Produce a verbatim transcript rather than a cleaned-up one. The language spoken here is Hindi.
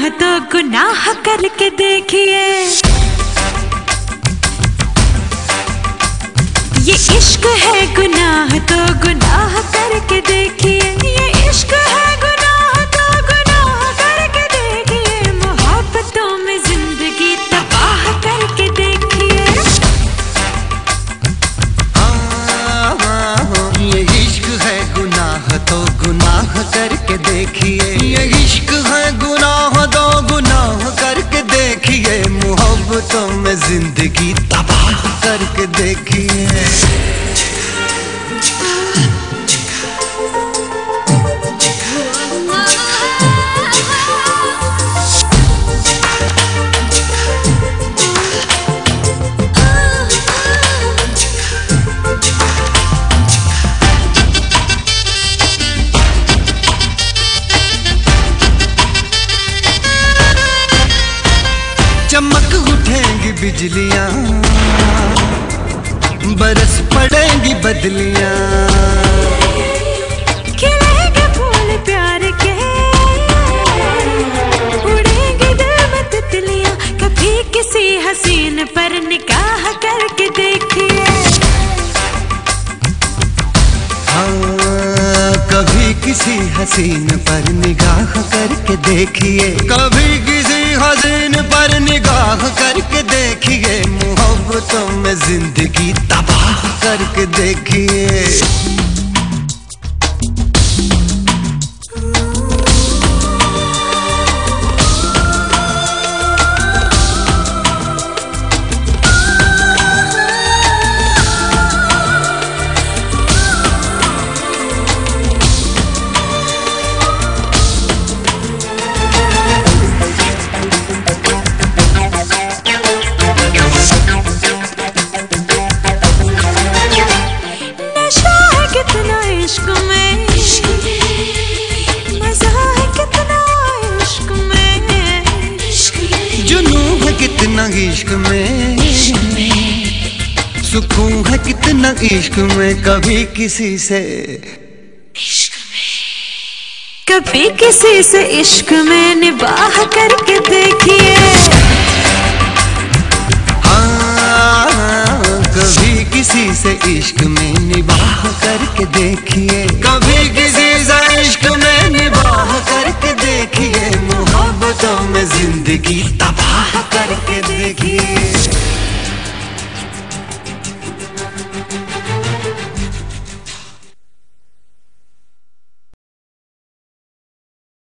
गुनाह तो गुनाह करके देखिए, ये इश्क है गुनाह तो गुनाह करके देखिए, ये इश्क है गुनाह तो गुनाह करके देखिए, मोहब्बतों में जिंदगी तबाह करके देखिए। हाँ हाँ ये इश्क है गुनाह तो गुनाह करके देखिए, ये इश्क है गुनाह तो गुनाह करके देखिए, मोहब्बतों में जिंदगी तबाह करके देखिए। चमक उठेंगी बिजलियां, बरस पड़ेंगी बदलियां, खिलेंगे फूल प्यार के, उड़ेंगे दिल में तितलियां, कभी किसी हसीन पर निगाह करके देखिए। हाँ कभी किसी हसीन पर निगाह करके देखिए, कभी किसी हसीन पर निगाह करके देखिए, मोहब्बतों में जिंदगी तबाह करके देखिए। इश्क में मजा है कितना, इश्क में जुनून है कितना, इश्क में सुकून है कितना, इश्क में कभी किसी से इश्क में कभी किसी से इश्क में निबाह करके देखिए। कभी किसी से इश्क में निबाह करके देखिए, कभी किसी से इश्क में निबाह करके देखिए, मोहब्बतों में जिंदगी तबाह करके देखिए।